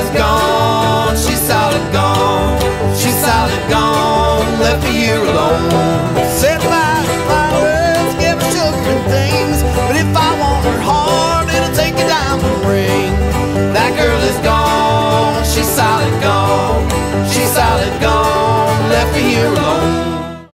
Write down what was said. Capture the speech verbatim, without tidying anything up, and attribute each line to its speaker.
Speaker 1: is gone, she's solid gone, she's solid gone, left me here alone. Said bye to flowers, give her sugar and things, but if I want her heart, it'll take a diamond ring. That girl is gone, she's solid gone, she's solid gone, left me here alone.